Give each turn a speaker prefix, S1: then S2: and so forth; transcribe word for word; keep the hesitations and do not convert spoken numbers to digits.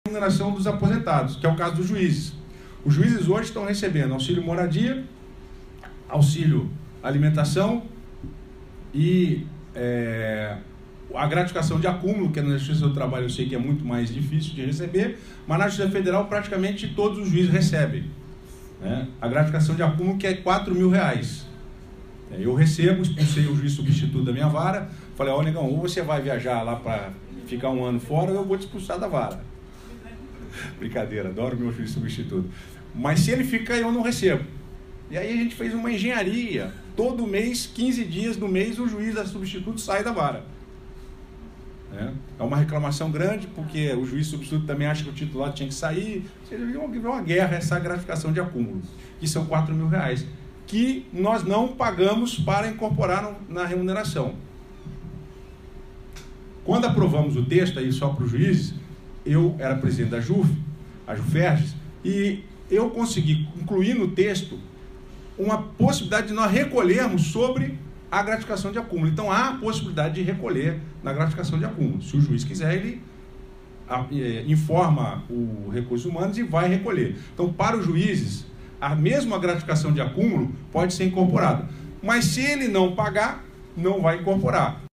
S1: remuneração dos aposentados, que é o caso dos juízes. Os juízes hoje estão recebendo auxílio moradia, auxílio alimentação e é, a gratificação de acúmulo, que na Justiça do Trabalho eu sei que é muito mais difícil de receber, mas na Justiça Federal praticamente todos os juízes recebem, né? A gratificação de acúmulo, que é quatro mil reais. Eu recebo, expulsei o juiz substituto da minha vara, falei, ó, negão, ou você vai viajar lá para ficar um ano fora, ou eu vou te expulsar da vara. Brincadeira, adoro meu juiz substituto. Mas se ele fica, eu não recebo. E aí a gente fez uma engenharia. Todo mês, quinze dias do mês, o juiz da substituto sai da vara. É uma reclamação grande, porque o juiz substituto também acha que o titular tinha que sair. Virou uma guerra essa gratificação de acúmulo, que são quatro mil reais, que nós não pagamos para incorporar no, na remuneração. Quando aprovamos o texto, aí só para os juízes, eu era presidente da JUF, a JUFERJ, e eu consegui incluir no texto uma possibilidade de nós recolhermos sobre a gratificação de acúmulo. Então há a possibilidade de recolher na gratificação de acúmulo. Se o juiz quiser, ele é, informa o Recursos Humanos e vai recolher. Então, para os juízes, a mesma gratificação de acúmulo pode ser incorporada. Mas se ele não pagar, não vai incorporar.